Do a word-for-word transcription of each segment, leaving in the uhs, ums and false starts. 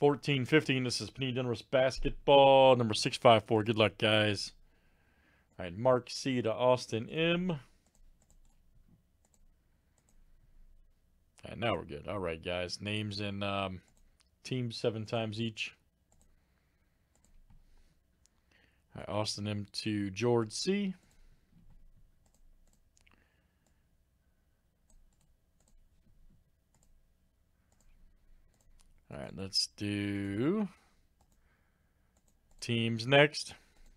fourteen fifteen. This is Panini Donruss basketball number six five four. Good luck, guys. All right, Mark C to Austin M. All right, now we're good. All right, guys. Names and um, teams seven times each. All right, Austin M to George C. All right, let's do teams next.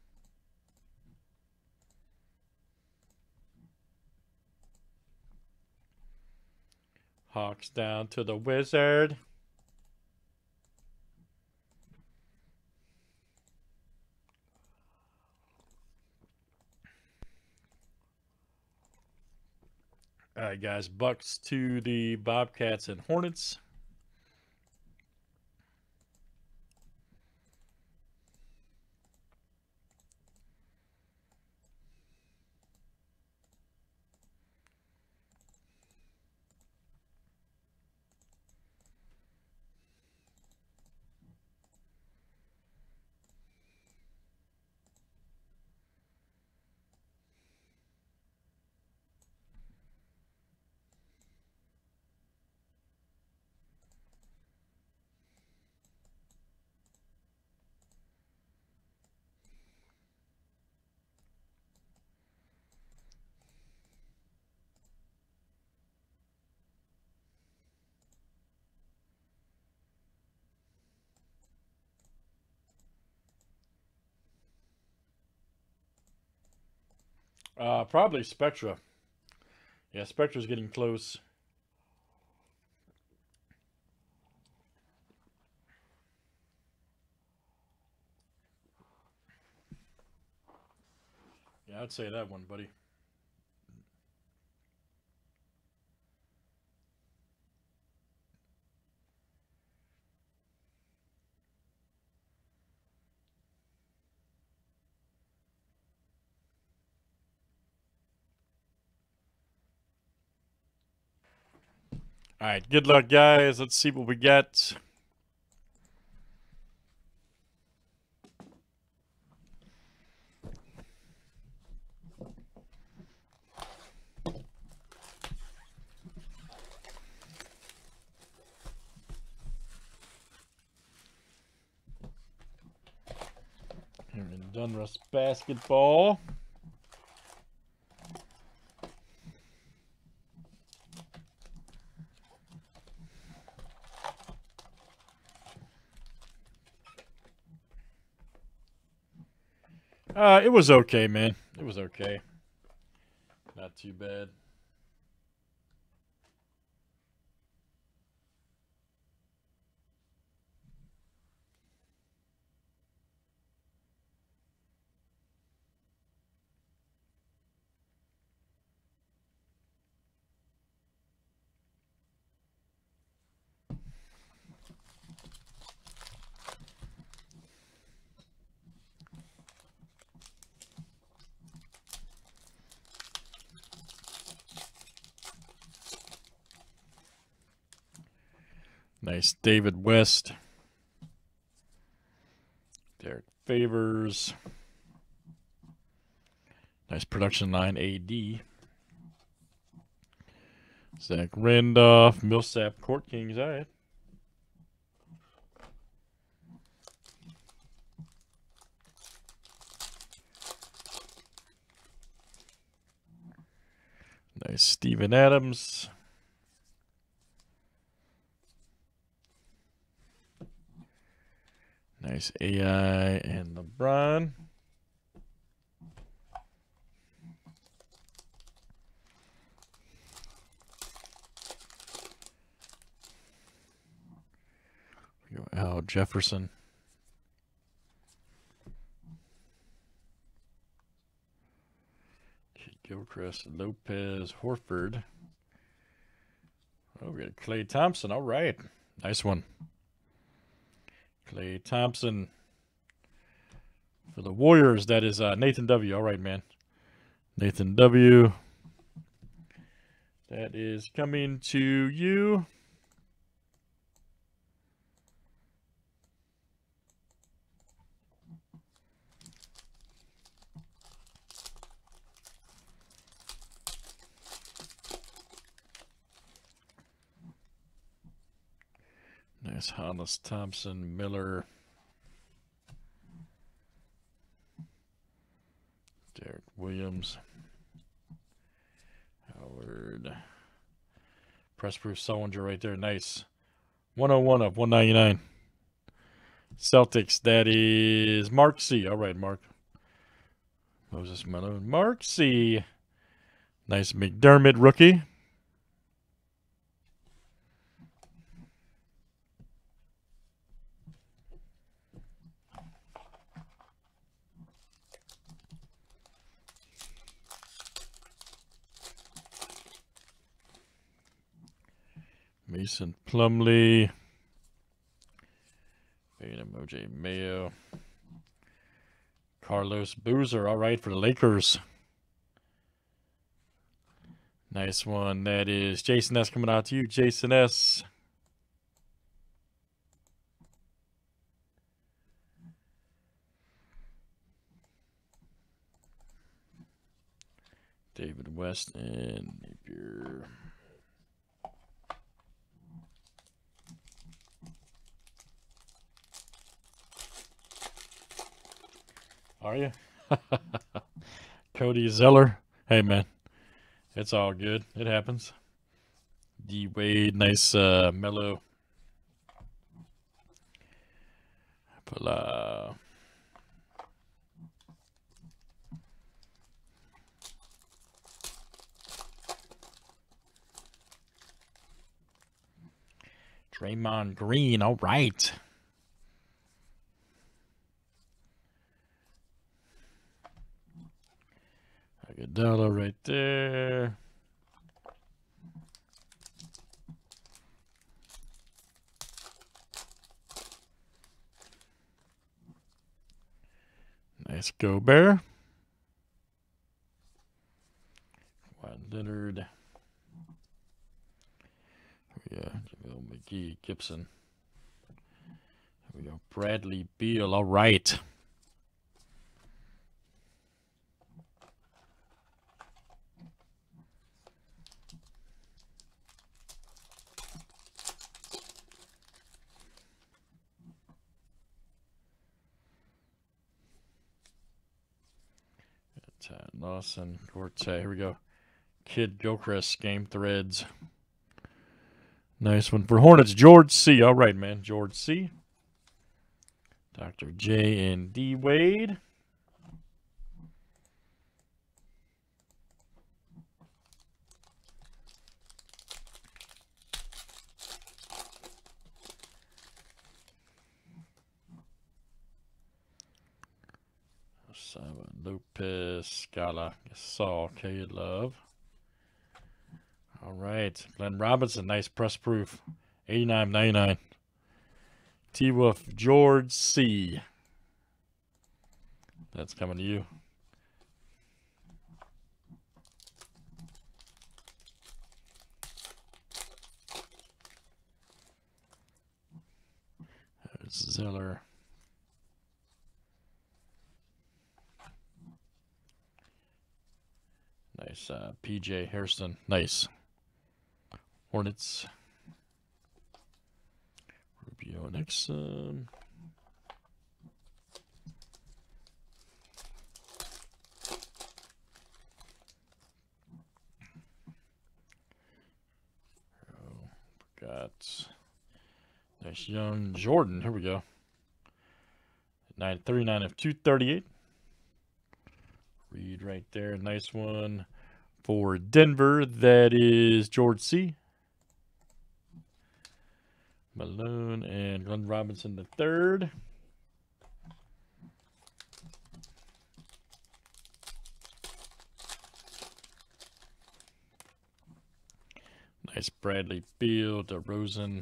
Hawks down to the Wizard. All right, guys. Bucks to the Bobcats and Hornets. Uh, probably Spectra. Yeah, Spectra's getting close. Yeah, I'd say that one, buddy. All right, good luck, guys. Let's see what we get. Here in Donruss basketball. Uh, it was okay, man. It was okay. Not too bad. Nice David West. Derek Favors. Nice production line A D. Zach Randolph, Millsap, Court Kings. All right. Nice Steven Adams. Nice A I and LeBron. We go Al Jefferson. Gilchrist, Lopez, Horford. Oh, we got Klay Thompson. All right. Nice one. Klay Thompson for the Warriors. That is uh, Nathan W. All right, man. Nathan W. That is coming to you. Nice Hollis, Thompson, Miller. Derek Williams. Howard. Press proof Sullinger right there. Nice. one oh one of one ninety-nine. Celtics. That is Mark C. All right, Mark. Moses Malone. Mark C. Nice McDermott rookie. Mason Plumlee. O J Mayo. Carlos Boozer. All right, for the Lakers. Nice one. That is Jason S. coming out to you. Jason S. David West and Napier. Are you? Cody Zeller. Hey, man. It's all good. It happens. D. Wade. Nice uh, mellow. Pula. Draymond Green. All right. Iguodala right there. Nice Gobert. Kawhi Leonard. Yeah, JaVale McGee, Gibson. Here we go. Bradley Beal. All right. Lawson, Corte. Here we go. Kid Gilchrist, game threads. Nice one for Hornets. George C. All right, man. George C. Doctor J and D. Wade. Lopez, Scala, Gasol, K. Love. All right. Glenn Robinson, nice press proof. eighty-nine ninety-nine. T. Wolf, George C. That's coming to you. There's Zeller. Nice. Uh, P J Hairston. Nice. Hornets. Rubio Nixon. Oh, forgot. Nice young Jordan. Here we go. nine thirty-nine of two thirty-eight. Reed right there. Nice one for Denver. That is George C. Malone and Glenn Robinson the third. Nice Bradley Beal, DeRozan.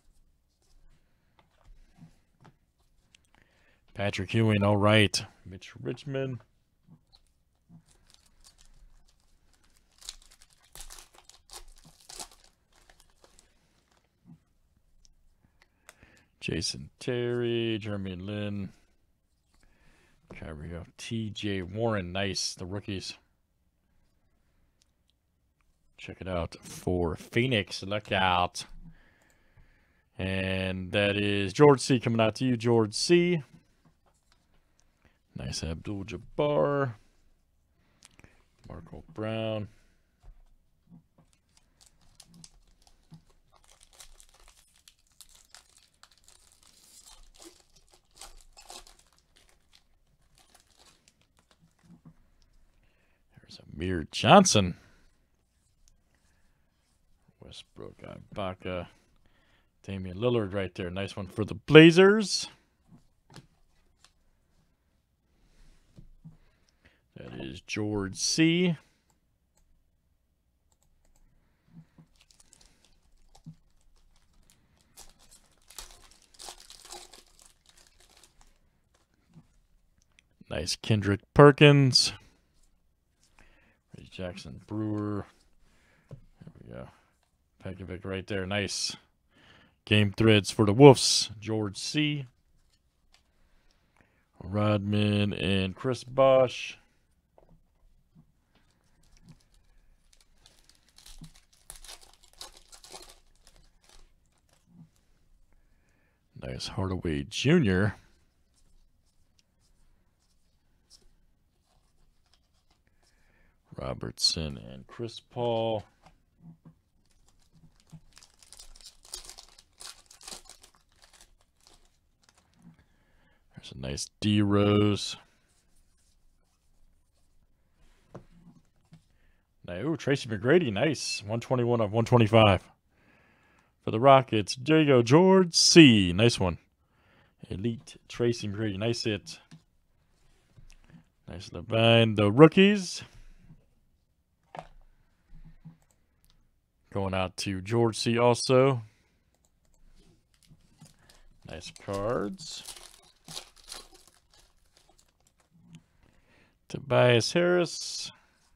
Patrick Ewing, all right. Mitch Richmond. Jason Terry, Jeremy Lin, Kyrie, T J Warren, nice, the rookies. Check it out for Phoenix, look out. And that is George C. coming out to you, George C. Nice Abdul-Jabbar. Marco Brown. There's Amir Johnson. Westbrook, Ibaka. Damian Lillard right there. Nice one for the Blazers. That is George C. Nice Kendrick Perkins. Reggie Jackson Brewer. There we go. Pekovic right there. Nice. Game threads for the Wolves. George C. Rodman and Chris Bosh. Nice Hardaway Junior Robertson and Chris Paul. There's a nice D Rose. Now, ooh, Tracy McGrady, nice. one twenty-one of one twenty-five. For the Rockets, there you go, George C. Nice one. Elite Tracy McGrady, nice hit. Nice behind the rookies. Going out to George C. also. Nice cards. Tobias Harris.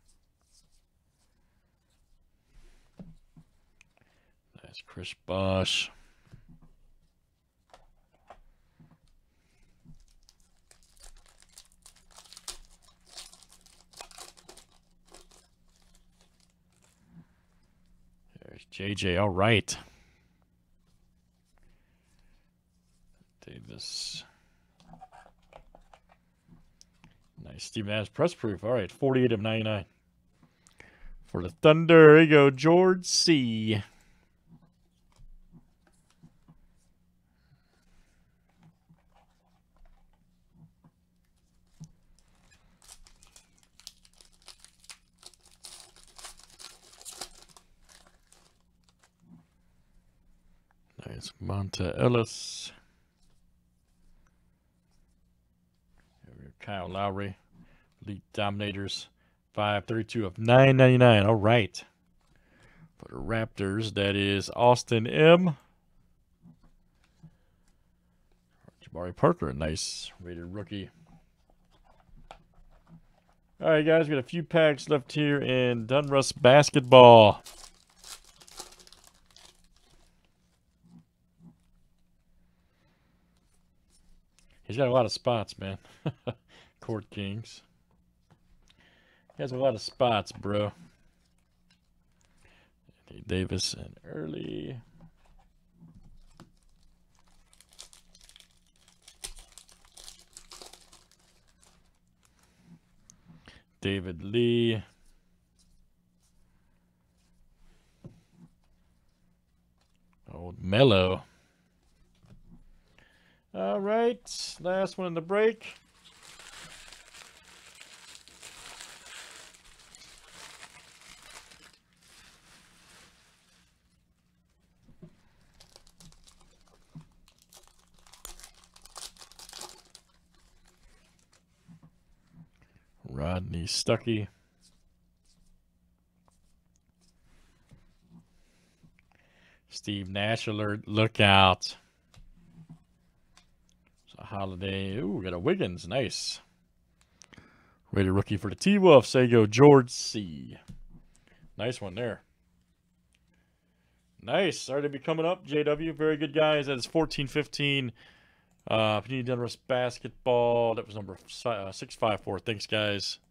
Nice Chris Bosh. There's J J. All right. Davis. Nice Steve Nash press proof. All right, forty-eight of ninety-nine. For the Thunder, there you go, George C. Nice Monta Ellis. Kyle Lowry, Elite Dominators, five thirty-two of nine ninety-nine. All right. For the Raptors, that is Austin M. Jabari Parker, a nice rated rookie. All right, guys, we got a few packs left here in Donruss basketball. He's got a lot of spots, man. Court Kings. He has a lot of spots, bro. Anthony Davis and Early. David Lee. Old Mello. All right, last one in the break. Rodney Stuckey. Steve Nash alert, look out. So Holiday, ooh, we got a Wiggins, nice. Rated rookie for the T-Wolves, there you go, George C. Nice one there. Nice, sorry to be coming up, J W, very good guys. That is fourteen fifteen. Uh, Panini Donruss basketball. That was number uh, six five four. Thanks, guys.